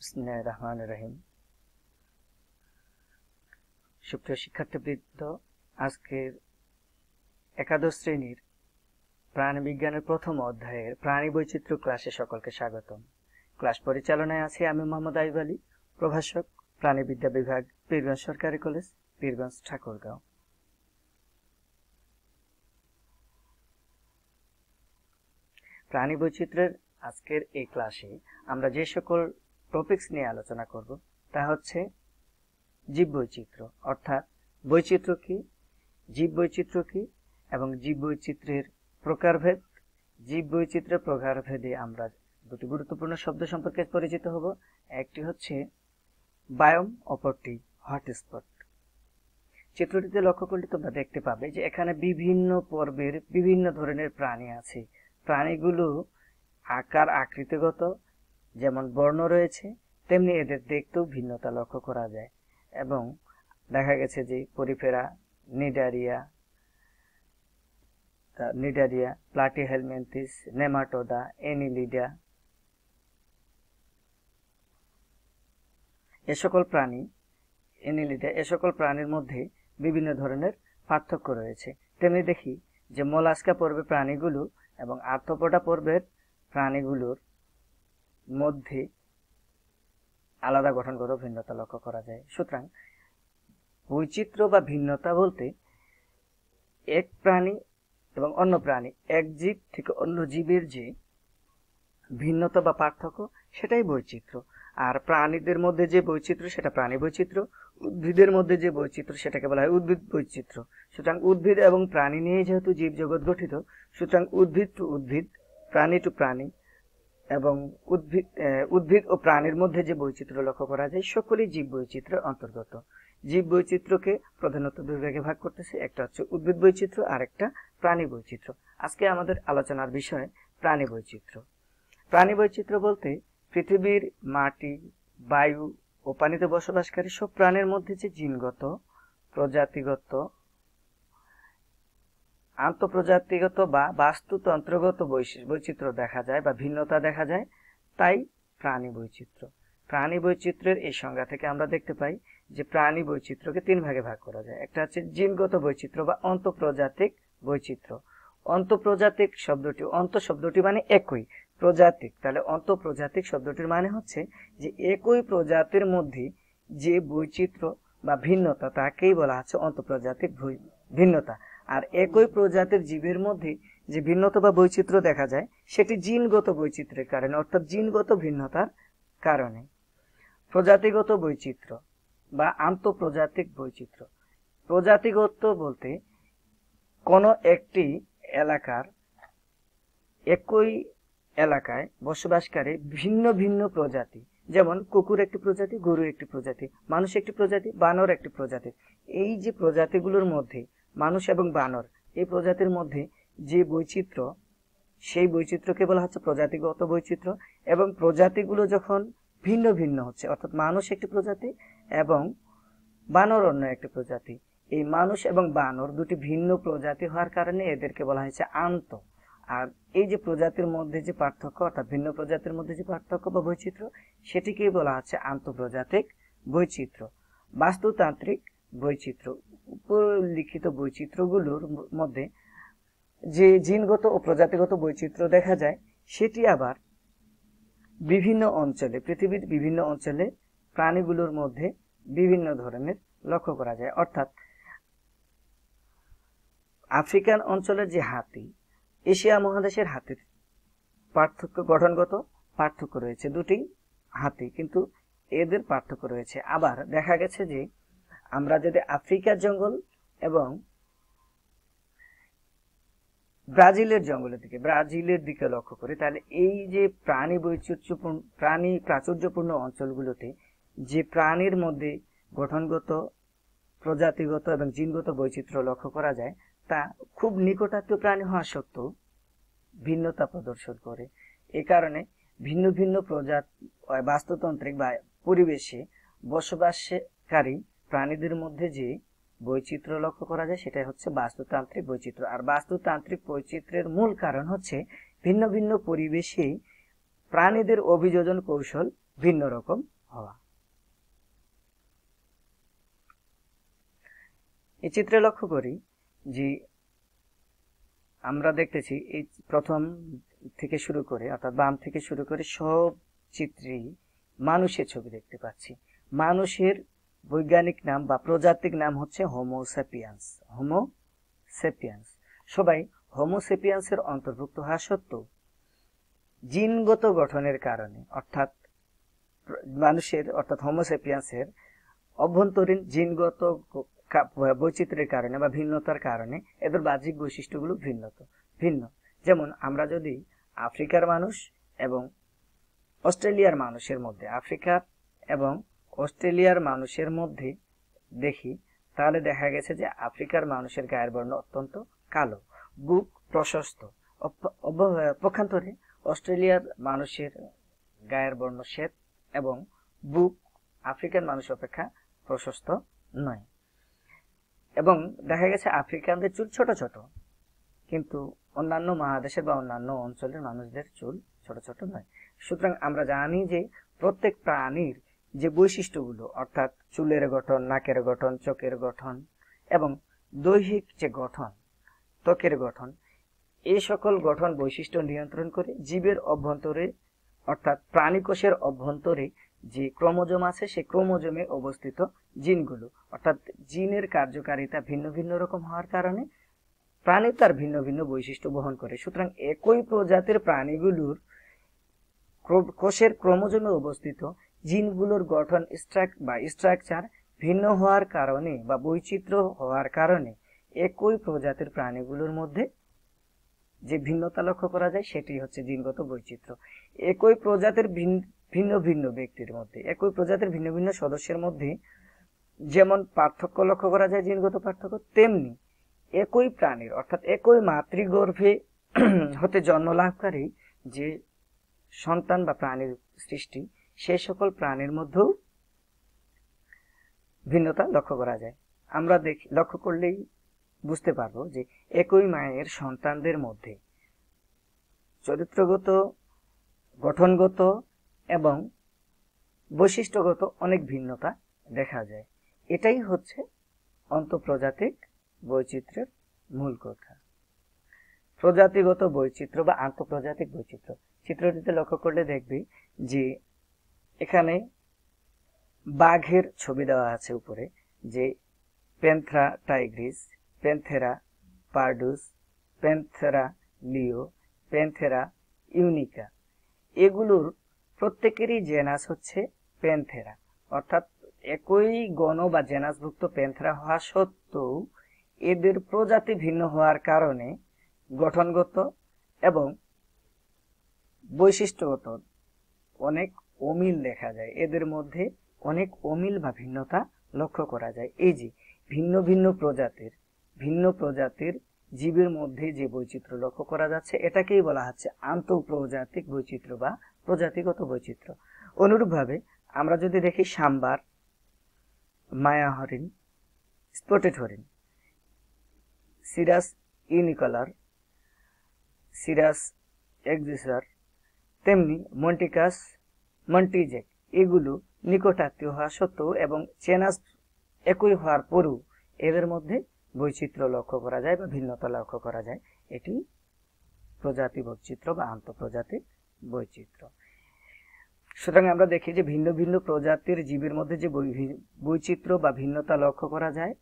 বিসমিল্লাহির রহমানির রহিম। সুপ্রিয় শিক্ষার্থীবৃন্দ, আজকের একাদশ শ্রেণীর প্রাণীবিজ্ঞানের প্রথম অধ্যায়ের প্রাণী বৈচিত্র্য ক্লাসে সকলকে স্বাগতম। ক্লাস পরিচালনায় আছি আমি মোহাম্মদ আইয়ুব আলী, প্রভাষক, প্রাণীবিদ্যা বিভাগ, পীরগঞ্জ সরকারি কলেজ, পীরগঞ্জ, ঠাকুরগাঁও। প্রাণী বৈচিত্র্যের আজকের এই ক্লাসে আমরা যে সকল টপিকস নিয়ে আলোচনা করব তা হচ্ছে জীব বৈচিত্র্য, অর্থাৎ বৈচিত্র্য কি, জীব বৈচিত্র্য কি এবং জীব বৈচিত্র্যের প্রকারভেদ। জীব বৈচিত্র্যের প্রকারভেদে আমরা দুটি গুরুত্বপূর্ণ শব্দ সম্পর্কে পরিচিত হব। একটি হচ্ছে বায়োম, অপরটি হটস্পট। চিত্রটিতে লক্ষ্য করলে তোমরা দেখতে পাবে যে এখানে বিভিন্ন পর্বের বিভিন্ন ধরনের প্রাণী আছে। প্রাণীগুলো আকার আকৃতিগত যেমন বর্ণ রয়েছে, তেমনি এদের দেখতেও ভিন্নতা লক্ষ্য করা যায় এবং দেখা গেছে যে porifera, cnidaria, platyhelminthes, nematoda, annelida, এ সকল প্রাণীর মধ্যে বিভিন্ন ধরনের পার্থক্য রয়েছে। তেমনি দেখি যে মোলাস্কা পর্বের প্রাণীগুলো এবং আর্থ্রোপোডা পর্বের প্রাণীগুলোর মধ্যে আলাদা গঠনগত ভিন্নতা লক্ষ্য করা যায়। সুতরাং বৈচিত্র্য বা ভিন্নতা বলতে এক প্রাণী এবং অন্য প্রাণী, এক জীব থেকে অন্য জীবের যে ভিন্নতা বা পার্থক্য, সেটাই বৈচিত্র্য। আর প্রাণীদের মধ্যে যে বৈচিত্র্য সেটা প্রাণী বৈচিত্র্য, উদ্ভিদের মধ্যে যে বৈচিত্র্য সেটাকে বলা হয় উদ্ভিদ বৈচিত্র্য। সুতরাং উদ্ভিদ এবং প্রাণী নিয়ে যেহেতু জীব জগৎ গঠিত, সুতরাং উদ্ভিদ টু উদ্ভিদ, প্রাণী টু প্রাণী এবং উদ্ভিদ ও প্রাণীর মধ্যে যে বৈচিত্র্য লক্ষ্য করা যায় সকলেই জীব বৈচিত্র্যের অন্তর্গত। জীব বৈচিত্র্যকে প্রধানত দুই ভাগে ভাগ করতেছে, একটা হচ্ছে উদ্ভিদ বৈচিত্র্য আর একটা প্রাণী বৈচিত্র্য। আজকে আমাদের আলোচনার বিষয় প্রাণী বৈচিত্র্য। প্রাণী বৈচিত্র্য বলতে পৃথিবীর মাটি, বায়ু ও পানিতে বসবাসকারী সব প্রাণীর মধ্যে যে জিনগত, প্রজাতিগত, আন্তঃপ্রজাতিগত বা বাস্তুতন্ত্রগত বৈচিত্র্য দেখা যায় বা ভিন্নতা দেখা যায়, তাই প্রাণী বৈচিত্র্য। প্রাণী বৈচিত্র্যের এই সংজ্ঞা থেকে আমরা দেখতে পাই যে প্রাণী বৈচিত্র্যকে তিন ভাগে ভাগ করা যায়। একটা হচ্ছে জিনগত বৈচিত্র্য বা অন্তঃপ্রজাতিক বৈচিত্র্য। অন্তঃপ্রজাতিক শব্দটি, অন্ত শব্দটি মানে একই, প্রজাতিক, তাহলে অন্তঃপ্রজাতিক শব্দটির মানে হচ্ছে যে একই প্রজাতির মধ্যে যে বৈচিত্র্য বা ভিন্নতা তাকেই বলা হচ্ছে অন্তঃপ্রজাতিক ভিন্নতা। আর একই প্রজাতির জীবের মধ্যে যে ভিন্নতা বা বৈচিত্র্য দেখা যায় সেটি জিনগত বৈচিত্র্যের কারণে, অর্থাৎ জিনগত ভিন্নতার কারণে। প্রজাতিগত বৈচিত্র্য বা আন্তঃপ্রজাতিক বৈচিত্র্য। প্রজাতিগত বলতে কোন একটি এলাকার, একই এলাকায় বসবাসকারী ভিন্ন ভিন্ন প্রজাতি, যেমন কুকুর একটি প্রজাতি, গরু একটি প্রজাতি, মানুষ একটি প্রজাতি, বানর একটি প্রজাতি। এই যে প্রজাতিগুলোর মধ্যে মানুষ এবং বানর, এই প্রজাতির মধ্যে যে বৈচিত্র্য, সেই বৈচিত্র্যকে বলা হচ্ছে প্রজাতিগত বৈচিত্র্য। এবং প্রজাতিগুলো যখন ভিন্ন ভিন্ন হচ্ছে, অর্থাৎ মানুষ একটি প্রজাতি এবং বানর অন্য একটি প্রজাতি, এই মানুষ এবং বানর দুটি ভিন্ন প্রজাতি হওয়ার কারণে এদেরকে বলা হয়েছে আন্ত। আর এই যে প্রজাতির মধ্যে যে পার্থক্য, অর্থাৎ ভিন্ন প্রজাতির মধ্যে যে পার্থক্য বা বৈচিত্র্য, সেটিকেই বলা হচ্ছে আন্তঃপ্রজাতিক বৈচিত্র্য। বাস্তুতান্ত্রিক বৈচিত্র্য। উপলিখিত বৈচিত্র্যগুলোর মধ্যে যে জিনগত ও প্রজাতিগত বৈচিত্র্য দেখা যায়, সেটি আবার বিভিন্ন অঞ্চলে, পৃথিবীর বিভিন্ন অঞ্চলে প্রাণীগুলোর মধ্যে বিভিন্ন ধরনের লক্ষ্য করা যায়। অর্থাৎ আফ্রিকান অঞ্চলের যে হাতি, এশিয়া মহাদেশের হাতির পার্থক্য, গঠনগত পার্থক্য রয়েছে। দুটি হাতি, কিন্তু এদের পার্থক্য রয়েছে। আবার দেখা গেছে যে আমরা যদি আফ্রিকার জঙ্গল এবং ব্রাজিলের দিকে লক্ষ্য করি, তাহলে এই যে প্রাণী প্রাচুর্যপূর্ণ অঞ্চলগুলোতে যে প্রাণীর মধ্যে গঠনগত, প্রজাতিগত এবং জিনগত বৈচিত্র্য লক্ষ্য করা যায়, তা খুব নিকটাত্মীয় প্রাণী হওয়া সত্ত্বেও ভিন্নতা প্রদর্শন করে। এ কারণে ভিন্ন ভিন্ন বাস্তুতান্ত্রিক বা পরিবেশে বসবাসকারী প্রাণীদের মধ্যে যে বৈচিত্র্য লক্ষ্য করা যায় সেটাই হচ্ছে বাস্তুতান্ত্রিক বৈচিত্র্য। আর বাস্তুতান্ত্রিক বৈচিত্র্যের মূল কারণ হচ্ছে ভিন্ন ভিন্ন পরিবেশে প্রাণীদের অভিযোজন কৌশল ভিন্ন রকম হওয়া। এই চিত্রে লক্ষ্য করি যে আমরা দেখতেছি এই প্রথম থেকে শুরু করে অর্থাৎ বাম থেকে শুরু করে সব চিত্রেই মানুষের ছবি দেখতে পাচ্ছি। মানুষের বৈজ্ঞানিক নাম বা প্রজাতিক নাম হচ্ছে হোমোসেপিয়ান্স। হোমোসেপিয়ান্স সবাই হোমোসেপিয়ান্সের অন্তর্ভুক্ত হওয়া সত্ত্বেও জিনগত গঠনের কারণে অর্থাৎ মানুষের অর্থাৎ হোমোসেপিয়ান্সের অভ্যন্তরীণ জিনগত বৈচিত্র্যের কারণে বা ভিন্নতার কারণে এদের বাহ্যিক বৈশিষ্ট্যগুলো ভিন্ন। যেমন আমরা যদি আফ্রিকার মানুষ এবং অস্ট্রেলিয়ার মানুষের মধ্যে আফ্রিকা এবং অস্ট্রেলিয়ার মানুষের মধ্যে দেখি, তাহলে দেখা গেছে যে আফ্রিকার মানুষের গায়ের বর্ণ অত্যন্ত কালো, বুক প্রশস্ত। পক্ষান্তরে অস্ট্রেলিয়ার মানুষের গায়ের বর্ণ শ্বেত এবং বুক আফ্রিকান মানুষ অপেক্ষা প্রশস্ত নয়। এবং দেখা গেছে আফ্রিকানদের চুল ছোট ছোট, কিন্তু অন্যান্য মহাদেশের বা অন্যান্য অঞ্চলের মানুষদের চুল ছোট ছোট নয়। সুতরাং আমরা জানি যে প্রত্যেক প্রাণীর যে বৈশিষ্ট্যগুলো অর্থাৎ চুলের গঠন, নাকের গঠন, চোখের গঠন এবং দৈহিক যে গঠন, ত্বকের গঠন, এই সকল গঠন বৈশিষ্ট্য নিয়ন্ত্রণ করে জীবের অভ্যন্তরে অর্থাৎ প্রাণীকোষের অভ্যন্তরে যে ক্রোমোজোম আছে সেই ক্রোমোজোমে অবস্থিত জিনগুলো অর্থাৎ জিনের কার্যকারিতা ভিন্ন ভিন্ন রকম হওয়ার কারণে প্রাণী তার ভিন্ন ভিন্ন বৈশিষ্ট্য বহন করে। সুতরাং একই প্রজাতির প্রাণীগুলোর কোষের ক্রোমোজোমে অবস্থিত জিনগুলোর গঠন স্ট্রাকচার ভিন্ন হওয়ার কারণে বা বৈচিত্র্য হওয়ার কারণে একই প্রজাতির প্রাণীগুলোর মধ্যে যে ভিন্নতা লক্ষ্য করা যায় সেটি হচ্ছে জিনগত বৈচিত্র্য। একই প্রজাতির ভিন্ন ভিন্ন ব্যক্তির মধ্যে, একই প্রজাতির ভিন্ন ভিন্ন সদস্যের মধ্যে যেমন পার্থক্য লক্ষ্য করা যায় জিনগত পার্থক্য, তেমনি একই প্রাণীর অর্থাৎ একই মাতৃগর্ভে হতে জন্ম লাভকারী যে সন্তান বা প্রাণীর সৃষ্টি, সেই সকল প্রাণীর মধ্যেও ভিন্নতা লক্ষ্য করা যায়। আমরা লক্ষ্য করলেই বুঝতে পারবো যে একই মায়ের সন্তানদের মধ্যে চরিত্রগত, গঠনগত এবং বৈশিষ্ট্যগত অনেক ভিন্নতা দেখা যায়। এটাই হচ্ছে অন্তঃপ্রজাতিক বৈচিত্র্যের মূল কথা। প্রজাতিগত বৈচিত্র্য বা আন্তঃপ্রজাতিক বৈচিত্র্য চিত্রটিতে লক্ষ্য করলে দেখবি যে এখানে বাঘের ছবি দেওয়া আছে উপরে, যে panthera tigris, panthera pardus, panthera leo, panthera uncia. এগুলোর প্রত্যেকেরই জেনাস হচ্ছে প্যান্থেরা, অর্থাৎ একই গণ বা জেনাসভুক্ত প্যান্থেরা হওয়া সত্ত্বেও এদের প্রজাতি ভিন্ন হওয়ার কারণে গঠনগত এবং বৈশিষ্ট্যগত অনেক অমিল দেখা যায়। এদের মধ্যে অনেক অমিল বা ভিন্নতা লক্ষ্য করা যায়। এই যে ভিন্ন প্রজাতির জীবের মধ্যে যে বৈচিত্র্য লক্ষ্য করা যাচ্ছে এটাকেই বলা হচ্ছে আন্তঃপ্রজাতিক বৈচিত্র্য বা প্রজাতিগত বৈচিত্র্য। অনুরূপভাবে আমরা যদি দেখি সাম্বার, মায়া হরিণ, স্পটেড হরিণ, সিরাস ইউনিকলার, সিরাস এক্সিসার, তেমনি মন্টিকাস, মন্টিজেক, এগুলো নিকটাত্মীয় হওয়া সত্ত্বেও এবং চেনাস একই হওয়ার পরও এদের মধ্যে বৈচিত্র্য লক্ষ্য করা যায় বা ভিন্নতা লক্ষ্য করা যায়। এটি প্রজাতি বৈচিত্র্য বা আন্তঃপ্রজাতিক বৈচিত্র্য। সুতরাং আমরা দেখি যে ভিন্ন ভিন্ন প্রজাতির জীবের মধ্যে যে বৈচিত্র্য বা ভিন্নতা লক্ষ্য করা যায়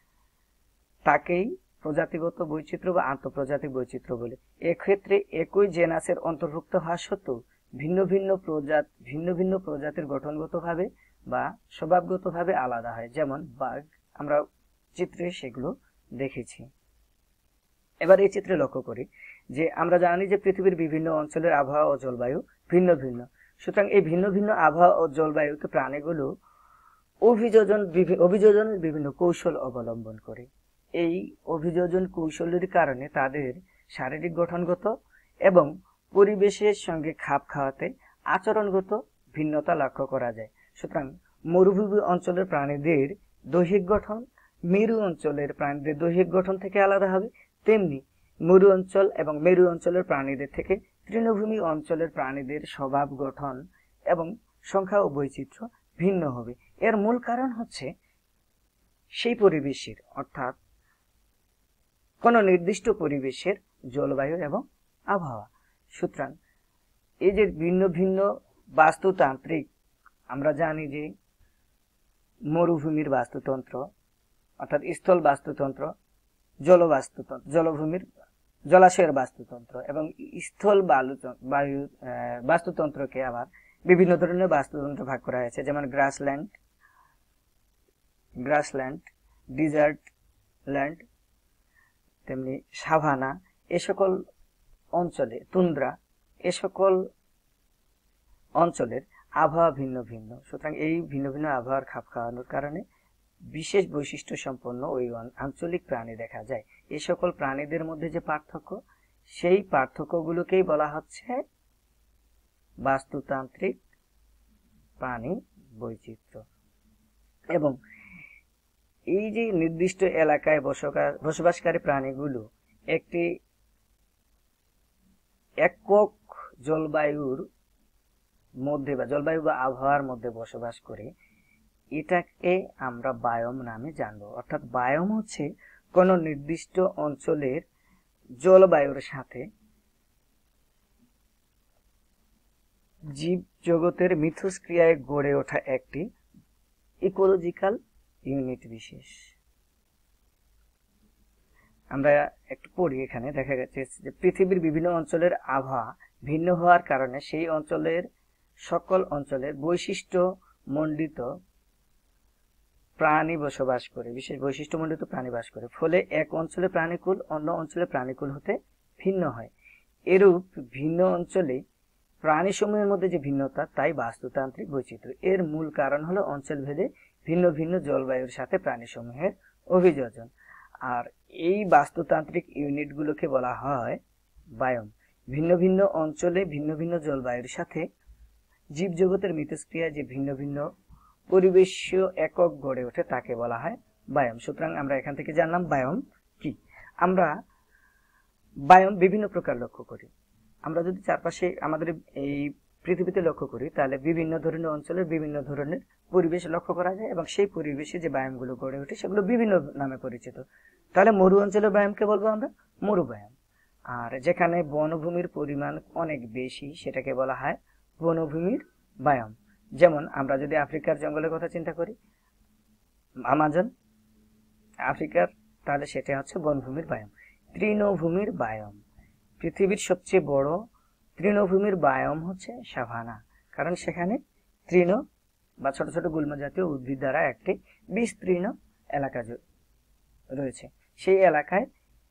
তাকেই প্রজাতিগত বৈচিত্র্য বা আন্তঃপ্রজাতিক বৈচিত্র্য বলে। এক্ষেত্রে একই জেনাসের অন্তর্ভুক্ত হওয়া সত্ত্বেও ভিন্ন ভিন্ন প্রজাতির গঠনগতভাবে বা স্বভাবগতভাবে আলাদা হয়। যেমন বাঘ, আমরা চিত্রে সেগুলো দেখেছি। এবার এই চিত্রে লক্ষ্য করি যে আমরা জানি যে পৃথিবীর বিভিন্ন অঞ্চলের আবহাওয়া ও জলবায়ু ভিন্ন ভিন্ন। সুতরাং এই ভিন্ন ভিন্ন আবহাওয়া ও জলবায়ুতে প্রাণীগুলো অভিযোজনের বিভিন্ন কৌশল অবলম্বন করে। এই অভিযোজন কৌশলের কারণে তাদের শারীরিক গঠনগত এবং পরিবেশের সঙ্গে খাপ খাওয়াতে আচরণগত ভিন্নতা লক্ষ্য করা যায়। সুতরাং মরুভূমি অঞ্চলের প্রাণীদের দৈহিক গঠন মেরু অঞ্চলের প্রাণীদের দৈহিক গঠন থেকে আলাদা হবে, তেমনি মরু অঞ্চল এবং মেরু অঞ্চলের প্রাণীদের থেকে তৃণভূমি অঞ্চলের প্রাণীদের স্বভাব গঠন এবং সংখ্যা ও বৈচিত্র্য ভিন্ন হবে। এর মূল কারণ হচ্ছে সেই পরিবেশের, অর্থাৎ কোন নির্দিষ্ট পরিবেশের জলবায়ু এবং আবহাওয়া। সুতরাং এই যে ভিন্ন ভিন্ন বাস্তুতান্ত্রিক, আমরা জানি যে মরুভূমির বাস্তুতন্ত্র অর্থাৎ স্থল বাস্তুতন্ত্র, জলভূমির জলাশয়ের বাস্তুতন্ত্র এবং স্থল বায়ু বাস্তুতন্ত্রকে আবার বিভিন্ন ধরনের বাস্তুতন্ত্র ভাগ করা হয়েছে, যেমন গ্রাসল্যান্ড, ডিজার্ট ল্যান্ড, তেমনি সাভানা, এ সকল অঞ্চলে তুন্দ্রা, এ সকল অঞ্চলের আবহাওয়া ভিন্ন ভিন্ন। সুতরাং এই ভিন্ন ভিন্ন আবহাওয়ার খাপ খাওয়ানোর কারণে বিশেষ বৈশিষ্ট্য সম্পন্ন ওই আঞ্চলিক প্রাণী দেখা যায়। এই সকল প্রাণীদের মধ্যে যে পার্থক্য, সেই পার্থক্যগুলোকেই বলা হচ্ছে বাস্তুতান্ত্রিক প্রাণী বৈচিত্র্য। এবং এই যে নির্দিষ্ট এলাকায় বসবাসকারী প্রাণীগুলো একটি একক জলবায়ুর মধ্যে বা জলবায়ু বা আবহাওয়ার মধ্যে বসবাস করে, এটাকে আমরা বায়োম নামে জানবো। অর্থাৎ বায়োম হচ্ছে কোন নির্দিষ্ট অঞ্চলের জলবায়ুর সাথে জীব জগতের মিথস্ক্রিয়ায় গড়ে ওঠা একটি ইকোলজিক্যাল ইউনিট বিশেষ। আমরা একটু পড়ি, এখানে দেখা যাচ্ছে যে পৃথিবীর বিভিন্ন অঞ্চলের আবহাওয়া ভিন্ন হওয়ার কারণে সেই অঞ্চলের সকল অঞ্চলের বৈশিষ্ট্যমণ্ডিত প্রাণী বসবাস করে, বিশেষ বৈশিষ্ট্যমণ্ডিত প্রাণী বাস করে। ফলে এক অঞ্চলের প্রাণীকুল অন্য অঞ্চলের প্রাণীকুল হতে ভিন্ন হয়। এরূপ ভিন্ন অঞ্চলে প্রাণীসমূহের মধ্যে যে ভিন্নতা, তাই বাস্তুতান্ত্রিক বৈচিত্র্য। এর মূল কারণ হলো অঞ্চলভেদে ভিন্ন ভিন্ন জলবায়ুর সাথে প্রাণীসমূহের অভিযোজন। আর এই বাস্তুতান্ত্রিক ইউনিটগুলোকে বলা হয় বায়োম। ভিন্ন ভিন্ন অঞ্চলে ভিন্ন ভিন্ন জলবায়ুর সাথে জীবজগতের মিথস্ক্রিয়ায় যে ভিন্ন ভিন্ন পরিবেশীয় একক গড়ে ওঠে, তাকে বলা হয় বায়োম। সুতরাং আমরা এখান থেকে জানলাম বায়োম কি। আমরা বায়োম বিভিন্ন প্রকার লক্ষ্য করি। আমরা যদি চারপাশে আমাদের এই পৃথিবীতে লক্ষ্য করি, তাহলে বিভিন্ন ধরনের অঞ্চলের বিভিন্ন ধরনের পরিবেশ লক্ষ্য করা যায় এবং সেই পরিবেশে যে বায়োমগুলো গড়ে ওঠে সেগুলো বিভিন্ন নামে পরিচিত। তাহলে মরু অঞ্চলের বায়োমকে বলবো আমরা মরু বায়োম। আর যেখানে বনভূমির পরিমাণ অনেক বেশি, সেটাকে বলা হয় বনভূমির বায়োম। যেমন আমরা যদি আফ্রিকার জঙ্গলের কথা চিন্তা করি, আমাজন আফ্রিকার, তাহলে সেটা হচ্ছে বনভূমির বায়োম। তৃণভূমির বায়োম, পৃথিবীর সবচেয়ে বড় তৃণভূমির বায়োম হচ্ছে সাভানা, কারণ সেখানে তৃণ বা ছোট ছোট গুল্ম জাতীয় উদ্ভিদ দ্বারা একটি বিস্তীর্ণ এলাকা রয়েছে। সেই এলাকায়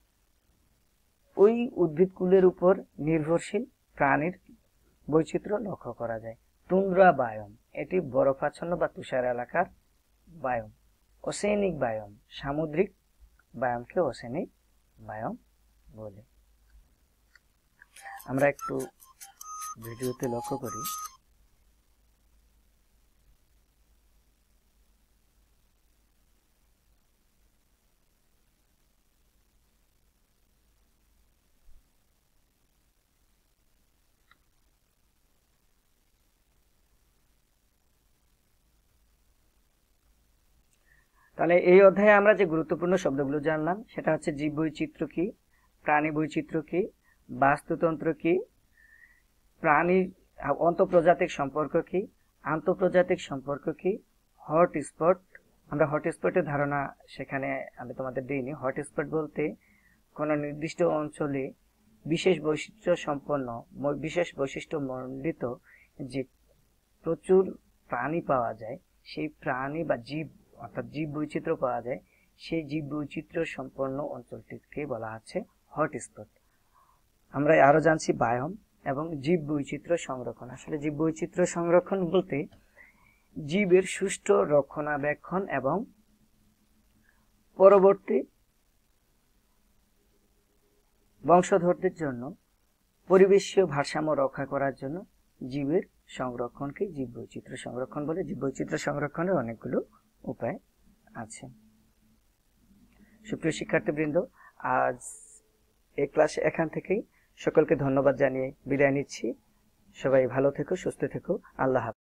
ওই উদ্ভিদকুলের উপর নির্ভরশীল প্রাণীর বৈচিত্র্য লক্ষ্য করা যায়। টুন্ড্রা বায়োম, এটি বরফাচ্ছন্ন বা তুষার এলাকার বায়োম। ওসেনিক বায়োম, সামুদ্রিক বায়োমকে ওসেনিক বায়োম বলে। আমরা একটু ভিডিওতে লক্ষ্য করি, তাহলে এই অধ্যায়ে আমরা যে গুরুত্বপূর্ণ শব্দগুলো জানলাম, সেটা হচ্ছে জীব বৈচিত্র্য কি, প্রাণী বৈচিত্র্য কি, বাস্তুতন্ত্র কি, প্রাণীর অন্তঃপ্রজাতিক সম্পর্ক কি, আন্তঃপ্রজাতিক সম্পর্ক কি, হটস্পট। আমরা হটস্পটের ধারণা সেখানে আমি তোমাদের দিইনি। হটস্পট বলতে কোনো নির্দিষ্ট অঞ্চলে বিশেষ বৈশিষ্ট্য সম্পন্ন, বিশেষ বৈশিষ্ট্য মণ্ডিত যে প্রচুর প্রাণী পাওয়া যায়, সেই প্রাণী বা জীব অর্থাৎ জীব বৈচিত্র্য পাওয়া যায়, সেই জীব বৈচিত্র্য সম্পন্ন অঞ্চলটিকে বলা হচ্ছে হটস্পট। আমরা আরো জানছি বায়োম এবং জীব বৈচিত্র্য সংরক্ষণ। আসলে জীব বৈচিত্র্য সংরক্ষণ বলতে জীবের সুষ্ঠু রক্ষণাবেক্ষণ এবং পরবর্তী বংশধরদের জন্য পরিবেশীয় ভারসাম্য রক্ষা করার জন্য জীবের সংরক্ষণকে জীব বৈচিত্র্য সংরক্ষণ বলে। জীব বৈচিত্র্য সংরক্ষণের অনেকগুলো উপায় আছে। সুপ্রিয় শিক্ষার্থীবৃন্দ, আজ এই ক্লাসে এখান থেকেই সকলকে ধন্যবাদ জানিয়ে বিদায় নিচ্ছি। সবাই ভালো থেকো, সুস্থ থেকো। আল্লাহ হাফেজ।